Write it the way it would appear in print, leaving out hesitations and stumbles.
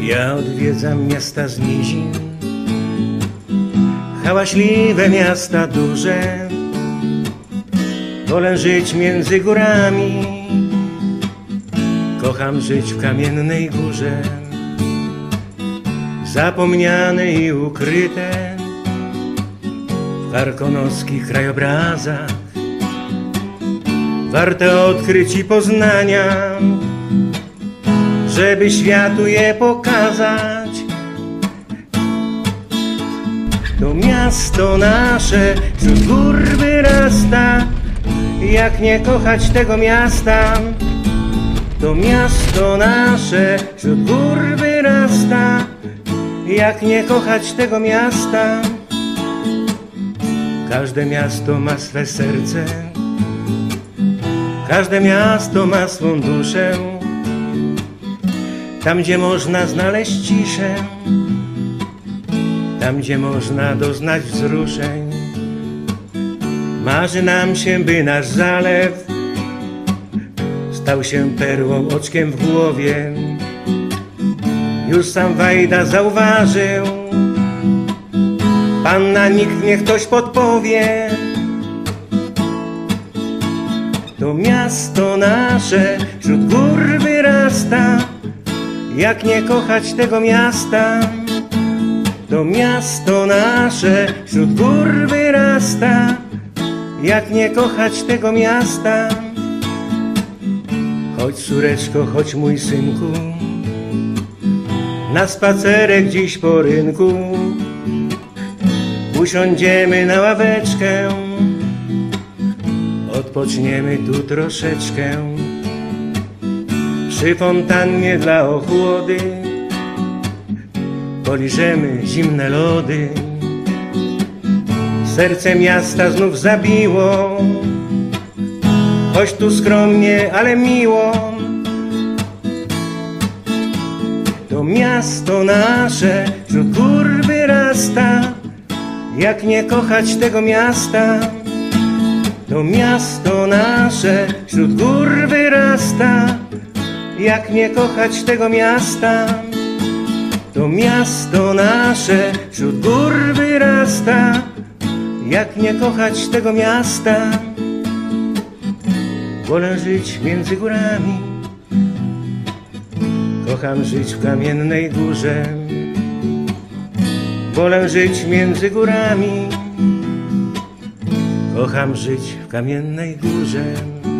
Ja odwiedzam miasta z nizin, hałaśliwe miasta duże. Wolę żyć między górami, kocham żyć w kamiennej górze. Zapomniane i ukryte w karkonoskich krajobrazach, warte odkryć i poznania, żeby światu je pokazać. To miasto nasze wśród gór wyrasta, jak nie kochać tego miasta? To miasto nasze wśród gór wyrasta, jak nie kochać tego miasta? Każde miasto ma swe serce, każde miasto ma swą duszę. Tam, gdzie można znaleźć ciszę, tam, gdzie można doznać wzruszeń. Marzy nam się, by nasz zalew stał się perłą, oczkiem w głowie. Już sam Wajda zauważył, panna nikt, niech ktoś podpowie. To miasto nasze wśród gór wyrasta, jak nie kochać tego miasta? To miasto nasze wśród gór wyrasta, jak nie kochać tego miasta? Chodź, córeczko, chodź, mój synku, na spacerek dziś po rynku. Usiądziemy na ławeczkę, odpoczniemy tu troszeczkę. Przy fontannie dla ochłody poliżemy zimne lody. Serce miasta znów zabiło, choć tu skromnie, ale miło. To miasto nasze wśród gór wyrasta, jak nie kochać tego miasta? To miasto nasze wśród gór wyrasta, jak nie kochać tego miasta? To miasto nasze wśród gór wyrasta, jak nie kochać tego miasta? Wolę żyć między górami, kocham żyć w kamiennej górze. Wolę żyć między górami, kocham żyć w kamiennej górze.